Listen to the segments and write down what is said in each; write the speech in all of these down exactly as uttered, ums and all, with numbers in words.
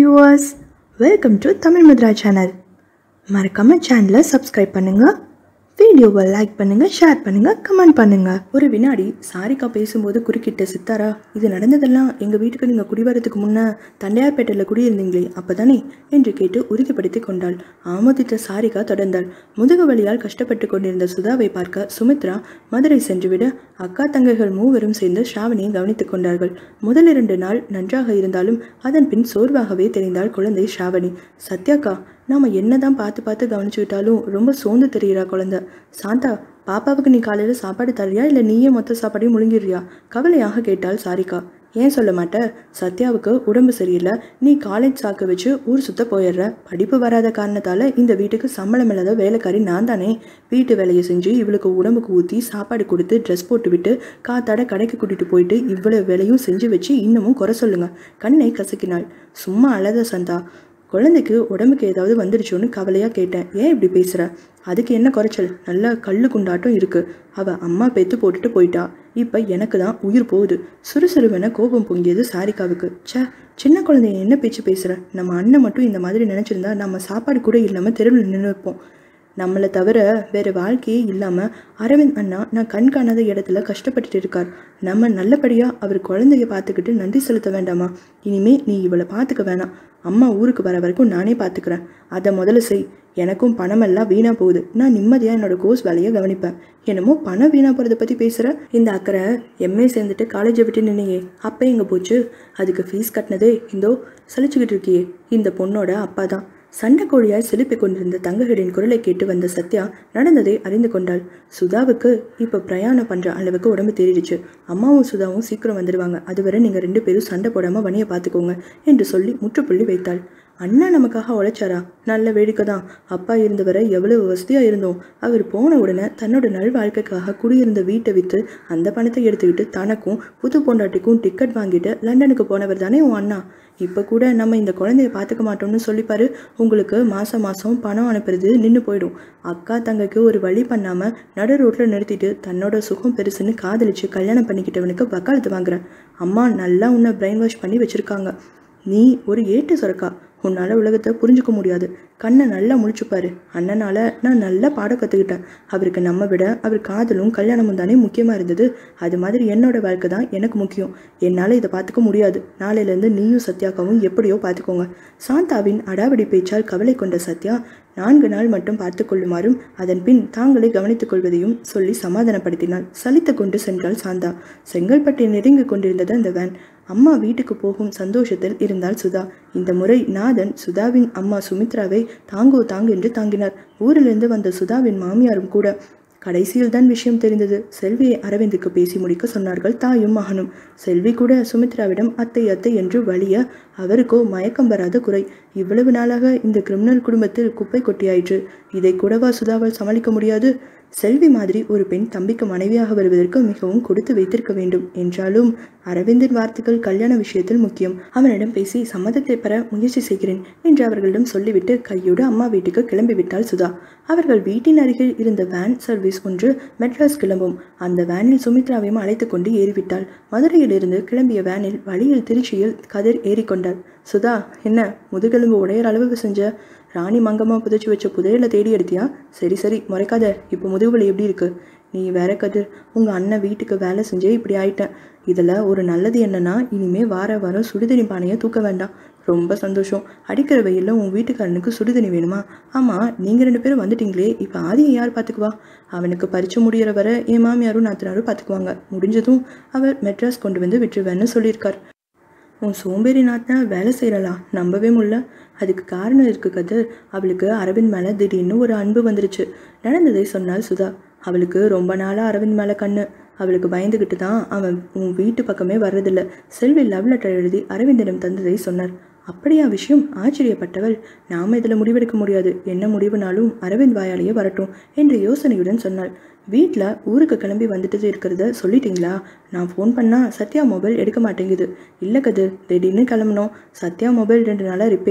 viewers, welcome to Tamil Madhura channel. மறக்காம சேனலை subscribe பண்ணுங்க, வீடியோவை லைக் பண்ணுங்க, ஷேர் பண்ணுங்க, கமெண்ட் பண்ணுங்க. ஒரு வினாடி சாரிகா பேசும்போது குறுக்கிட்ட சித்தாரா, இது நடந்ததெல்லாம் எங்க வீட்டுக்கு நீங்க குடிவரத்துக்கு முன்ன தண்டையார்பேட்டையில் குடியிருந்தீங்களே அப்பதானே என்று கேட்டு உறுதிப்படுத்தி கொண்டாள். ஆமோதித்த சாரிகா தொடர்ந்தாள். முதுகு வலியால் கஷ்டப்பட்டு கொண்டிருந்த சுதாவை பார்க்க சுமித்ரா மதுரை சென்றுவிட அக்கா தங்கைகள் மூவரும் சேர்ந்து ஸ்ராவணியை கவனித்துக் கொண்டார்கள். முதல் இரண்டு நாள் நன்றாக இருந்தாலும் அதன் பின் சோர்வாகவே தெரிந்தாள் குழந்தை ஸ்ராவணி. சத்யாக்கா, நாம என்னதான் பார்த்து பார்த்து கவனிச்சுக்கிட்டாலும் ரொம்ப சோர்ந்து தெரிகிறா குழந்தை. சாந்தா, பாப்பாவுக்கு நீ காலையில் சாப்பாடு தரியா இல்லை நீயே மொத்த சாப்பாடையும் முழுங்கிடுறியா? கவலையாக கேட்டாள் சாரிகா. ஏன் சொல்ல மாட்ட? சத்யாவுக்கு உடம்பு சரியில்லை, நீ காலேஜ் சாக்கு வச்சு ஊர் சுத்த போயிடுற. படிப்பு வராத காரணத்தால் இந்த வீட்டுக்கு சம்பளம் இல்லாத வேலைக்காரி நான் தானே. வீட்டு வேலையை செஞ்சு இவளுக்கு உடம்புக்கு ஊற்றி சாப்பாடு கொடுத்து ட்ரெஸ் போட்டு விட்டு காத்தாட கடைக்கு கூட்டிகிட்டு போயிட்டு இவ்வளவு வேலையும் செஞ்சு வச்சு இன்னமும் குறை சொல்லுங்க. கண்ணை கசக்கினாள். சும்மா அழத சந்தா, குழந்தைக்கு உடம்புக்கு ஏதாவது வந்துடுச்சோன்னு கவலையாக கேட்டேன். ஏன் இப்படி பேசுகிற? அதுக்கு என்ன குறைச்சல்? நல்லா கல்லு குண்டாட்டம் இருக்குது. அவள் அம்மா பெத்து போட்டுட்டு போயிட்டா. இப்போ எனக்கு தான் உயிர் போகுது. சுறுசுறுவென கோபம் பொங்கியது சாரிகாவுக்கு. சே, சின்ன குழந்தைய என்ன பேச்சு பேசுகிற? நம்ம அண்ணன் மட்டும் இந்த மாதிரி நினச்சிருந்தா நம்ம சாப்பாடு கூட இல்லாமல் தெருவில் நின்று வைப்போம். நம்மளை தவிர வேறு வாழ்க்கையே இல்லாமல் அரவிந்த் அண்ணா நான் கண் காணாத இடத்துல கஷ்டப்பட்டுட்டு இருக்கார். நம்ம நல்லபடியாக அவர் குழந்தைய பார்த்துக்கிட்டு நன்றி செலுத்த வேண்டாமா? இனிமே நீ இவளை பார்த்துக்க வேணாம். அம்மா ஊருக்கு வர வரைக்கும் நானே பார்த்துக்கிறேன். அதை முதல்ல செய். எனக்கும் பணமெல்லாம் வீணாக போகுது. நான் நிம்மதியாக என்னோட கோர்ஸ் வேலையை கவனிப்பேன். என்னமோ பணம் வீணாக போகிறத பற்றி பேசுகிற. இந்த அக்கறை எம்ஏ சேர்ந்துட்டு காலேஜை விட்டு நின்னையே, அப்போ எங்கே போச்சு? அதுக்கு ஃபீஸ் கட்டினதே இந்தோ சலிச்சுக்கிட்டு இருக்கியே. இந்த பொண்ணோட அப்பா தான். சண்டை கோழியாய் செலுப்பிக் கொண்டிருந்த தங்ககளின் குரலை கேட்டு வந்த சத்யா நடந்ததை அறிந்து கொண்டாள். சுதாவுக்கு இப்போ பிரயாணம் பண்ணுற அளவுக்கு உடம்பு தேறிடுச்சு. அம்மாவும் சுதாவும் சீக்கிரம் வந்துடுவாங்க. அதுவரை நீங்கள் ரெண்டு பேரும் சண்டை போடாமல் வணியை பார்த்துக்கோங்க என்று சொல்லி முற்றுப்புள்ளி வைத்தாள். அண்ணா நமக்காக உழைச்சாரா? நல்ல வேடிக்கை தான். அப்பா இருந்தவரை எவ்வளவு வசதியாக இருந்தோம். அவர் போன உடனே தன்னோட நல் வாழ்க்கைக்காக குடியிருந்த வீட்டை விற்று அந்த பணத்தை எடுத்துக்கிட்டு தனக்கும் புது பொண்டாட்டிக்கும் டிக்கெட் வாங்கிட்டு லண்டனுக்கு போனவர் தானே உன் அண்ணா. இப்போ கூட நம்ம இந்த குழந்தைய பார்த்துக்க மாட்டோம்னு சொல்லிப்பாரு. உங்களுக்கு மாதம் மாதம் பணம் அனுப்புறது நின்று போயிடும். அக்கா தங்கைக்கு ஒரு வழி பண்ணாமல் நடு ரோட்டில் நிறுத்திட்டு தன்னோட சுகம் பெருசுன்னு காதலிச்சு கல்யாணம் பண்ணிக்கிட்டவனுக்கு வக்காலத்து வாங்குறேன். அம்மா நல்லா உன்னை பிரெயின் வாஷ் பண்ணி வச்சுருக்காங்க. நீ ஒரு ஏட்டு சொரக்கா. உன்னால் உலகத்தை புரிஞ்சுக்க முடியாது. கண்ணை நல்லா முழிச்சுப்பாரு. அண்ணனால் நான் நல்லா பாடம் கற்றுக்கிட்டேன். அவருக்கு நம்ம விட அவர் காதலும் கல்யாணமும் தானே முக்கியமாக இருந்தது. அது மாதிரி என்னோட வாழ்க்கை தான் எனக்கு முக்கியம். என்னால் இதை பார்த்துக்க முடியாது. நாளையிலேருந்து நீயும் சத்யாக்காவும் எப்படியோ பார்த்துக்கோங்க. சாந்தாவின் அடாவடி பேச்சால் கவலை கொண்ட சத்யா நான்கு நாள் மட்டும் பார்த்து கொள்ளுமாறும் அதன் பின் தாங்களை கவனித்துக் கொள்வதையும் சொல்லி சமாதானப்படுத்தினாள். சலித்து கொண்டு சென்றாள் சாந்தா. செங்கல்பட்டை நெருங்கி கொண்டிருந்தது அந்த வேன். அம்மா வீட்டுக்கு போகும் சந்தோஷத்தில் இருந்தாள் சுதா. இந்த முறை நாதன் சுதாவின் அம்மா சுமித்ராவை தாங்கோ தாங்கு என்று தாங்கினார். ஊரிலிருந்து வந்த சுதாவின் மாமியாரும் கூட. கடைசியில் தான் விஷயம் தெரிந்தது. செல்வியை அரவிந்துக்கு பேசி முடிக்க சொன்னார்கள் தாயும் மகனும். செல்வி கூட சுமித்ராவிடம் அத்தை அத்தை என்று வலிய அவருக்கோ மயக்கம் வராத குறை. இவ்வளவு நாளாக இந்த கிரிமினல் குடும்பத்தில் குப்பை கொட்டியாயிற்று. இதை கூடவா சுதாவால் சமாளிக்க முடியாது? செல்வி மாதிரி ஒரு பெண் தம்பிக்கு மனைவியாக வருவதற்கு மிகவும் கொடுத்து வைத்திருக்க வேண்டும். என்றாலும் அரவிந்தின் வார்த்தைகள் கல்யாண விஷயத்தில் முக்கியம். அவனிடம் பேசி சம்மதத்தை பெற முயற்சி செய்கிறேன் என்று அவர்களிடம் சொல்லிவிட்டு கையோடு அம்மா வீட்டுக்கு கிளம்பிவிட்டாள் சுதா. அவர்கள் வீட்டின் அருகில் இருந்த வேன் சர்வீஸ் ஒன்று மெட்ராஸ் கிளம்பும். அந்த வேனில் சுமித்ராவையும் அழைத்து கொண்டு ஏறிவிட்டாள். மதுரையிலிருந்து கிளம்பிய வேனில் வழியில் திருச்சியில் கதிர் ஏறிக்கொண்டாள். சுதா, என்ன முதுகெலும்பு உடையிற அளவுக்கு செஞ்ச? ராணி மங்கம்மா புதைச்சி வச்ச புதையலை தேடி எடுத்தியா? சரி சரி முறைக்காத. இப்போ முதுகுவலி எப்படி இருக்கு? நீ வேற கதிர், உங்கள் அண்ணன் வீட்டுக்கு வேலை செஞ்சே இப்படி ஆயிட்டேன். இதில் ஒரு நல்லது என்னன்னா, இனிமே வார வாரம் சுடுதண்ணி பானையை தூக்க வேண்டாம். ரொம்ப சந்தோஷம். அடிக்கிற வெயிலில் உன் வீட்டுக்காரனுக்கு சுடுதண்ணி வேணுமா? ஆமாம், நீங்கள் ரெண்டு பேரும் வந்துட்டீங்களே, இப்போ ஆதியை யார் பார்த்துக்குவா? அவனுக்கு பறிச்சு முடிகிற வர என் மாமியாரும் நாத்தனாரும் பார்த்துக்குவாங்க. முடிஞ்சதும் அவர் மெட்ராஸ் கொண்டு வந்து விட்டுருவேன்னு சொல்லியிருக்கார். உன் சோம்பேறி நாத்தினா வேலை செய்யலாம், நம்பவே முடியல. அதுக்கு காரணம் இருக்கு கதிர். அவளுக்கு அரவிந்த் மேலே திடீர்னு ஒரு அன்பு வந்துருச்சு. நடந்ததை சொன்னாள் சுதா. அவளுக்கு ரொம்ப நாளாக அரவிந்த் மேலே கண்ணு. அவளுக்கு பயந்துக்கிட்டு தான் அவன் உன் வீட்டு பக்கமே வர்றதில்ல. செல்வி லவ் லெட்டர் எழுதி அரவிந்திடம் தந்ததை சொன்னார். அப்படியா விஷயம்? ஆச்சரியப்பட்டவள். நாம் இதில் முடிவெடுக்க முடியாது. என்ன முடிவுனாலும் அரவிந்த் வாயாலேயே வரட்டும் என்று யோசனையுடன் சொன்னாள். வீட்டில் ஊருக்கு கிளம்பி வந்துட்டு இருக்கிறத சொல்லிட்டீங்களா? நான் ஃபோன் பண்ணால் சத்யா மொபைல் எடுக்க மாட்டேங்குது. இல்லை கதிர், திடீர்னு கிளம்பணும். சத்யா மொபைல் ரெண்டு நாளாக ரிப்பேர்.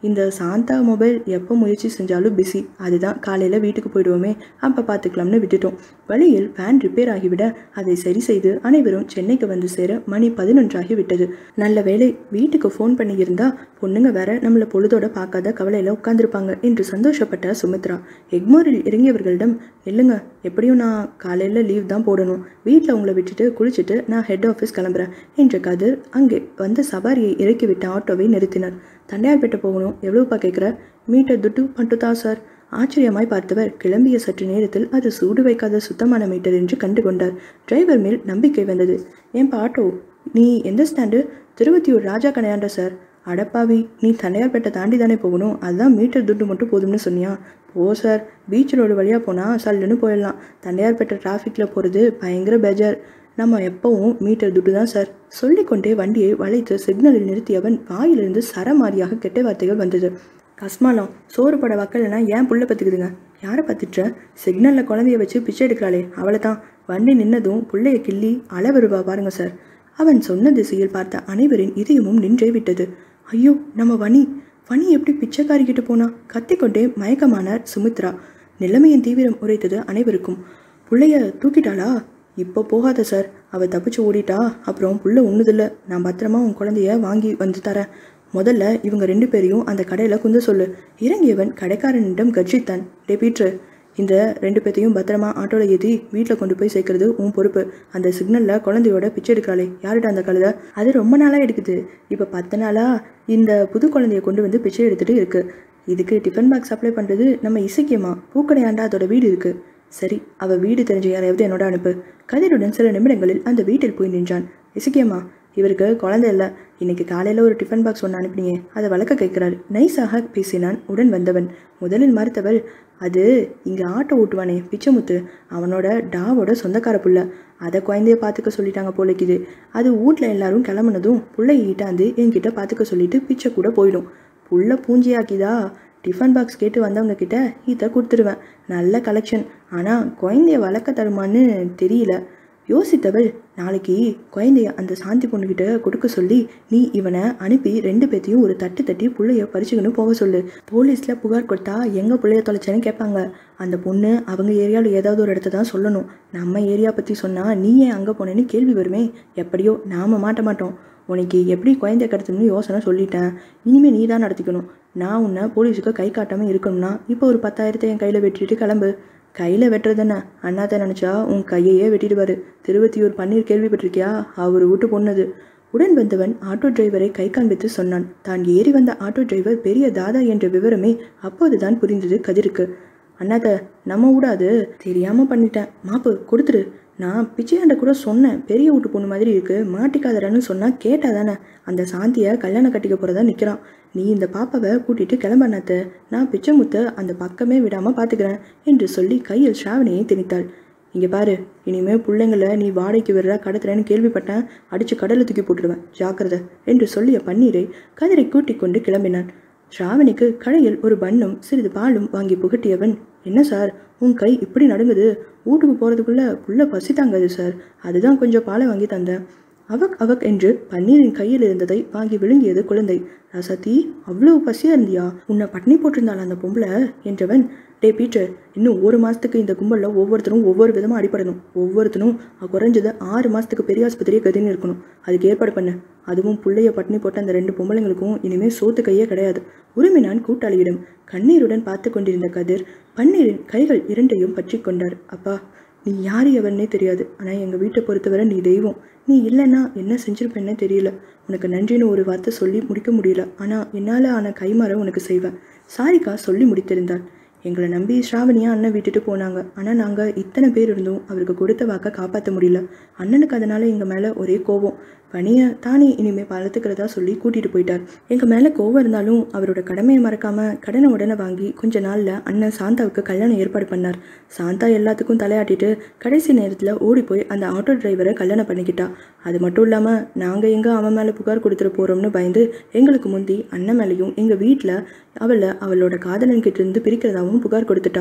இந்த சாந்தா மொபைல் எப்போ முயற்சி செஞ்சாலும் பிஸி, அதுதான் காலையில் வீட்டுக்கு போயிடுவோமே அப்போ பார்த்துக்கலாம்னு விட்டுட்டோம். வழியில் வேன் ரிப்பேர் ஆகிவிட அதை சரி செய்து அனைவரும் சென்னைக்கு வந்து சேர மணி பதினொன்றாகி விட்டது. நல்ல வேளை வீட்டுக்கு ஃபோன் பண்ணியிருந்தா பொண்ணுங்க வேற நம்மளை பொழுதோட பார்க்காத கவலையில் உட்காந்துருப்பாங்க என்று சந்தோஷப்பட்ட சுமித்ரா எக்மோரில் இறங்கியவர்களிடம், இல்லைங்க, எப்படியும் நான் காலையில் லீவ் தான் போடணும், வீட்டில் உங்களை விட்டுட்டு குளிச்சுட்டு நான் ஹெட் ஆஃபீஸ் கிளம்புறேன் என்ற கதிர் அங்கே வந்த சவாரியை இறக்கிவிட்ட ஆட்டோவை நிறுத்தினார். தண்டையார்பேட்டை போகணும், எவ்வளோப்பா கேட்குற? மீட்டர் துட்டு மட்டும்தா சார். ஆச்சரியமாய் பார்த்தவர் கிளம்பிய சற்று நேரத்தில் அது சூடு வைக்காத சுத்தமான மீட்டர் என்று கண்டு கொண்டார். டிரைவர் மேல் நம்பிக்கை வந்தது. ஏன்பா ஆட்டோ, நீ எந்த ஸ்டாண்டு? திருவத்தியூர் ராஜா கணையாண்ட சார். அடப்பாவி, நீ தண்டையார்பேட்டை தாண்டி தானே போகணும், அதுதான் மீட்டர் துட்டு மட்டும் போதும்னு சொன்னியா? ஓ சார், பீச் ரோடு வழியாக போனால் சல்லுன்னு போயிடலாம், தண்டையார்பேட்டை டிராஃபிக்கில் போகிறது பயங்கர பேஜார், நம்ம எப்பவும் மீட்டர் துட்டு தான் சார். சொல்லிக்கொண்டே வண்டியை வளைத்து சிக்னலில் நிறுத்தியவன் வாயிலிருந்து சரமாரியாக கெட்ட வார்த்தைகள் வந்தது. கஸ்மாலம், சோறு பட வக்கலைன்னா ஏன் புள்ள பத்துக்குதுங்க? யாரை பத்துட்ட? சிக்னலில் குழந்தைய வச்சு பிச்சை எடுக்கிறாளே அவளை தான். வண்டி நின்னதும் புள்ளைய கிள்ளி அள வருவா பாருங்க சார். அவன் சொன்ன திசையில் பார்த்த அனைவரின் இதயமும் நின்றே விட்டது. ஐயோ, நம்ம வனி வனி எப்படி பிச்சைக்காரிக்கிட்டு போனா? கத்திக்கொண்டே மயக்கமானார் சுமித்ரா. நிலைமையின் தீவிரம் உரைத்தது அனைவருக்கும். புள்ளைய தூக்கிட்டாளா? இப்போ போகாத சார், அவள் தப்பிச்சு ஓடிட்டா அப்புறம் புள்ள ஒன்றுதில்ல, நான் பத்திரமா உன் குழந்தைய வாங்கி வந்து தரேன். முதல்ல இவங்க ரெண்டு பேரையும் அந்த கடையில் குந்த சொல்லு. இறங்கியவன் கடைக்காரனிடம் கர்ஜித்தான். டே பீட்ரு, இந்த ரெண்டு பேர்த்தையும் பத்திரமா ஆட்டோவில் ஏற்றி வீட்டில் கொண்டு போய் சேர்க்கறது உன் பொறுப்பு. அந்த சிக்னலில் குழந்தையோட பிச்சை எடுக்கிறாளே யார்கிட்ட அந்த கழுதை? அது ரொம்ப நாளாக எடுக்குது. இப்போ பத்து நாளாக இந்த புது குழந்தைய கொண்டு வந்து பிச்சை எடுத்துகிட்டு இருக்குது. இதுக்கு டிஃபன் பாக்ஸ் சப்ளை பண்ணுறது நம்ம இசைக்கியமா? பூக்கடையாண்டா அதோட வீடு இருக்குது. சரி, அவள் வீடு தெரிஞ்ச யாரையாவது என்னோட அனுப்பு. கதிருடன் சில நிமிடங்களில் அந்த வீட்டில் போய் நின்றான். இசைக்கியம்மா, இவருக்கு குழந்தை இல்லை, இன்னைக்கு காலையில் ஒரு டிஃபன் பாக்ஸ் ஒன்று அனுப்பினியே, அதை வளர்க்க கேட்கிறாள். நைஸாக பேசினான் உடன் வந்தவன். முதலில் மறுத்தவள், அது இங்கே ஆட்டோ ஓட்டுவானே பிச்சைமுத்து, அவனோட டாவோட சொந்தக்கார புள்ள, அதை குழந்தைய பார்த்துக்க சொல்லிட்டாங்க போலக்குது. அது வீட்டில் எல்லாரும் கிளம்புனதும் புள்ளை ஈட்டாந்து என்கிட்ட பார்த்துக்க சொல்லிட்டு பிச்சை கூட போயிடும். புள்ள பூஞ்சியாக்கிதா? டிஃபன் பாக்ஸ் கேட்டு வந்தவங்க கிட்ட இதை கொடுத்துருவேன். நல்ல கலெக்ஷன், ஆனால் குழந்தைய வளர்க்க தருமான்னு தெரியல. யோசித்தவள், நாளைக்கு குழந்தைய அந்த சாந்தி பொண்ணுக்கிட்ட கொடுக்க சொல்லி நீ இவனை அனுப்பி ரெண்டு பேர்த்தையும் ஒரு தட்டு தட்டி பிள்ளைய பறிச்சுக்கணும் போக சொல்லு. போலீஸில் புகார் கொடுத்தா எங்கே பிள்ளைய தொலைச்சேன்னு கேட்பாங்க. அந்த பொண்ணு அவங்க ஏரியாவில் ஏதாவது ஒரு இடத்த தான் சொல்லணும். நம்ம ஏரியா பற்றி சொன்னால் நீ ஏன் அங்கே போனேன்னு கேள்வி வருமே. எப்படியோ நாம் மாட்ட மாட்டோம். உனக்கு எப்படி குழந்தை கடத்தணும்னு யோசனை சொல்லிட்டேன். இனிமேல் நீ தான் நடத்திக்கணும். நான் உன்னை போலீஸுக்கு கை காட்டாமல் இருக்கணும்னா இப்போ ஒரு பத்தாயிரத்தை என் கையில் வெட்டிட்டு கிளம்பு. கையில் வெட்டுறதுன்னு அண்ணாத்த நினச்சா உன் கையையே வெட்டிடுவார். திருவத்தியூர் பன்னீர் கேள்விப்பட்டிருக்கியா? அவர் வீட்டு பொண்ணுது. உடன் வந்தவன் ஆட்டோ டிரைவரை கை காண்பித்து சொன்னான். தான் ஏறி வந்த ஆட்டோ டிரைவர் பெரிய தாதா என்ற விவரமே அப்போதுதான் புரிந்தது கதிருக்கு. அண்ணாத்த, நம்ம விடாது, தெரியாமல் பண்ணிட்டேன், மாப்பு கொடுத்துரு. நான் பிச்சையாண்ட கூட சொன்னேன், பெரிய வீட்டு பொண்ணு மாதிரி இருக்குது, மாட்டிக்காதடான்னு சொன்னால் கேட்டா தானே. அந்த சாந்தியை கல்யாணம் கட்டிக்க போகிறதா நிற்கிறான். நீ இந்த பாப்பாவை கூட்டிகிட்டு கிளம்பண்ணாத்த, நான் பிச்சைமுத்தை அந்த பக்கமே விடாமல் பார்த்துக்கிறேன் என்று சொல்லி கையில் ஸ்ராவணியை திணித்தாள். இங்கே பாரு, இனிமேல் பிள்ளைங்களை நீ வாடகைக்கு விடுற கடத்துறேன்னு கேள்விப்பட்டேன், அடித்து கடலை தூக்கி போட்டுடுவேன், ஜாக்கிரதை என்று சொல்லிய பன்னீரை கதிரை கூட்டிக் கொண்டு கிளம்பினான். ஸ்ராவணிக்கு கடையில் ஒரு பன்னும் சிறிது பாலும் வாங்கி புகட்டியவன், என்ன சார் உன் கை இப்படி நடுங்குது? வீட்டுக்கு போகிறதுக்குள்ளே புள்ள பசி தாங்காது சார், அதுதான் கொஞ்சம் பாலை வாங்கி தந்தேன். அவக் அவக் என்று பன்னீரின் கையில் இருந்ததை வாங்கி விழுங்கியது குழந்தை. ரசத்தி, அவ்வளோ பசியாக இருந்தியா? உன்னை பட்னி போட்டிருந்தாள் அந்த பொம்பளை என்றவன், டே பீட்டர், இன்னும் ஒரு மாதத்துக்கு இந்த கும்பலில் ஒவ்வொருத்தரும் ஒவ்வொரு விதமாக அடிப்படணும். ஒவ்வொருத்தரும் குறைஞ்சது ஆறு மாதத்துக்கு பெரிய ஆஸ்பத்திரியை கதின்னு இருக்கணும். அதுக்கு ஏற்பாடு பண்ணு. அதுவும் பிள்ளைய பட்னி போட்ட அந்த ரெண்டு பொம்பளைங்களுக்கும் இனிமேல் சோத்து கையே கிடையாது. உரிமைனான் கூட்டாளியிடம். கண்ணீருடன் பார்த்து கொண்டிருந்த கதிர் பன்னீரின் கைகள் இரண்டையும் பற்றி கொண்டார். அப்பா, நீ யார் எவன்னே தெரியாது, ஆனால் எங்கள் வீட்டை பொறுத்தவரை நீ தெய்வம். நீ இல்லைன்னா என்ன செஞ்சிருப்பேன்னே தெரியல. உனக்கு நன்றின்னு ஒரு வார்த்தை சொல்லி முடிக்க முடியல, ஆனால் என்னால் ஆன கைமாற உனக்கு செய்வேன். சாரிகா சொல்லி முடித்திருந்தாள். எங்களை நம்பி ஸ்ராவணியா அண்ணன் விட்டுட்டு போனாங்க. ஆனால் நாங்கள் இத்தனை பேர் இருந்தும் அவருக்கு கொடுத்த வாக்கை காப்பாற்ற முடியல. அண்ணனுக்கு அதனால் எங்கள் மேலே ஒரே கோபம். பணியை தானே இனிமேல் பார்த்துக்கிறதா சொல்லி கூட்டிகிட்டு போயிட்டார். எங்கள் மேலே கோவம் இருந்தாலும் அவரோட கடமையை மறக்காமல் கடனை உடனே வாங்கி கொஞ்ச நாளில் அண்ணன் சாந்தாவுக்கு கல்யாணம் ஏற்பாடு பண்ணார். சாந்தா எல்லாத்துக்கும் தலையாட்டிட்டு கடைசி நேரத்தில் ஓடி போய் அந்த ஆட்டோ டிரைவரை கல்யாணம் பண்ணிக்கிட்டா. அது மட்டும் இல்லாமல் நாங்கள் எங்கே அவன் மேலே புகார் கொடுத்துட போகிறோம்னு பயந்து எங்களுக்கு முந்தி அண்ணன் மேலேயும் எங்கள் வீட்டில் அவளை அவளோட காதலன்கிட்ட இருந்து பிரிக்கிறதாகவும் புகார் கொடுத்துட்டா.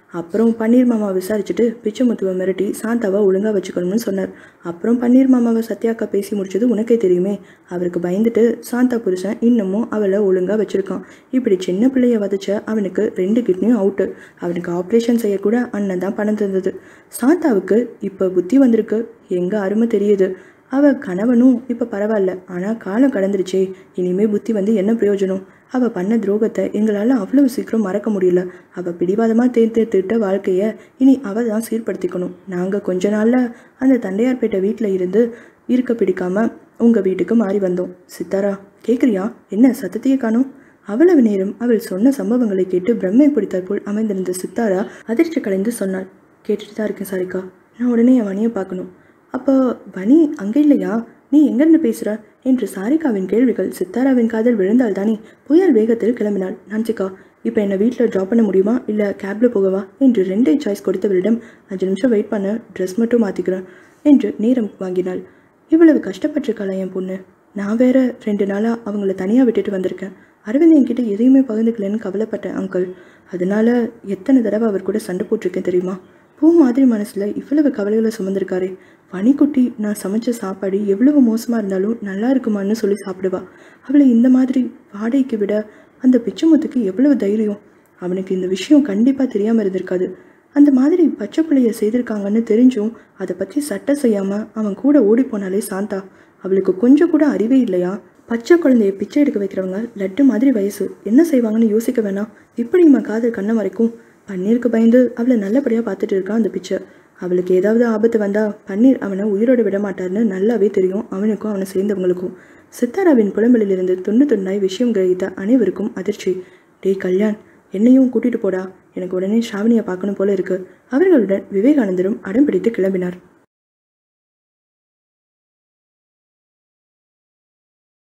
அப்புறம் பன்னீர் மாமா விசாரிச்சுட்டு பிச்சைமுத்துவை மிரட்டி சாந்தாவை ஒழுங்காக வச்சுக்கணும்னு சொன்னார். அப்புறம் பன்னீர் மாமாவை சத்யாக்கா பேசி முடிச்சது உனக்கே தெரியுமே. அவருக்கு பயந்துட்டு சாந்தா புருஷன் இன்னமும் அவளை ஒழுங்காக வச்சுருக்கான். இப்படி சின்ன பிள்ளைய வதச்ச அவனுக்கு ரெண்டு கிட்னியும் அவுட்டு. அவனுக்கு ஆப்ரேஷன் செய்யக்கூட அண்ணன் தான் பணம் தந்தது. சாந்தாவுக்கு இப்போ புத்தி வந்திருக்கு. எங்கே அருமை தெரியுது. அவள் கணவனும் இப்போ பரவாயில்ல. ஆனால் காலம் கடந்துருச்சே. இனிமேல் புத்தி வந்து என்ன பிரயோஜனம். அவள் பண்ண துரோகத்தை எங்களால் அவ்வளவு சீக்கிரம் மறக்க முடியல. அவள் பிடிவாதமாக தேர்ந்தெடுத்துட்ட வாழ்க்கையை இனி அவள் தான் சீர்படுத்திக்கணும். நாங்கள் கொஞ்ச நாளில் அந்த தண்டையார்பேட்டை வீட்டில் இருந்து இருக்க பிடிக்காம உங்கள் வீட்டுக்கு மாறி வந்தோம். சித்தாரா கேட்குறியா? என்ன சத்தத்தையே காணோம்? அவ்வளவு நேரம் அவள் சொன்ன சம்பவங்களை கேட்டு பிரம்மை பிடித்தாற் போல் அமைந்திருந்த சித்தாரா அதிர்ச்சி கலைந்து சொன்னாள். கேட்டுட்டு தான் இருக்கேன் சாரிக்கா. நான் உடனே என் வனியை பார்க்கணும். அப்போ வனி அங்கே இல்லையா? நீ எங்கேருந்து பேசுகிற என்று சாரிகாவின் கேள்விகள் சித்தாராவின் காதில் விழுந்தால் தானே புயல் வேகத்தில் கிளம்பினாள். நான்சிகா, இப்போ என்னை வீட்டில் ட்ராப் பண்ண முடியுமா இல்லை கேபில் போகவா என்று ரெண்டே சாய்ஸ் கொடுத்தவரிடம் அஞ்சு நிமிஷம் வெயிட் பண்ண, ட்ரெஸ் மட்டும் மாற்றிக்கிறேன் என்று நேரம் வாங்கினாள். இவ்வளவு கஷ்டப்பட்டிருக்காளா என் பொண்ணு? நான் வேற ரெண்டு நாளாக அவங்கள தனியாக விட்டுட்டு வந்திருக்கேன். அரவிந்த் என்கிட்ட எதையுமே பகிர்ந்துக்கலன்னு கவலைப்பட்டேன் அங்கிள். அதனால எத்தனை தடவை அவர் கூட சண்டை போட்டிருக்கேன் தெரியுமா? பூ மாதிரி மனசில் இவ்வளவு கவலைகளை சுமந்திருக்காரே. பனிக்குட்டி நான் சமைச்ச சாப்பாடு எவ்வளவு மோசமாக இருந்தாலும் நல்லா இருக்குமான்னு சொல்லி சாப்பிடுவா. அவளை இந்த மாதிரி வாடகைக்கு விட அந்த பிச்சைமுத்துக்கு எவ்வளவு தைரியம். அவனுக்கு இந்த விஷயம் கண்டிப்பாக தெரியாமல் இருந்திருக்காது. அந்த மாதிரி பச்சை பிள்ளைய செய்திருக்காங்கன்னு தெரிஞ்சும் அதை பற்றி சட்டை செய்யாமல் அவன் கூட ஓடி போனாலே சாந்தா. அவளுக்கு கொஞ்சம் கூட அறிவே இல்லையா? பச்சை குழந்தைய பிச்சை எடுக்க வைக்கிறவங்க லட்டு மாதிரி வயசு என்ன செய்வாங்கன்னு யோசிக்க வேணாம். இப்படிமா காதல் கண்ணை வரைக்கும். பன்னீருக்கு பயந்து அவளை நல்லபடியாக பார்த்துட்டு இருக்கான் அந்த பிச்சை. அவளுக்கு ஏதாவது ஆபத்து வந்தால் பன்னீர் அவனை உயிரோடு விட மாட்டார்னு நல்லாவே தெரியும் அவனுக்கும் அவனை சேர்ந்தவங்களுக்கும். சித்தாராவின் புலம்பலிலிருந்து துண்டு துண்டாய் விஷயம் கிரகித்த அனைவருக்கும் அதிர்ச்சி. டேய் கல்யாண், என்னையும் கூட்டிகிட்டு போடா. எனக்கு உடனே ஷாவினியை பார்க்கணும் போல இருக்கு. அவர்களுடன் விவேகானந்தரும் அடம் பிடித்து கிளம்பினார்.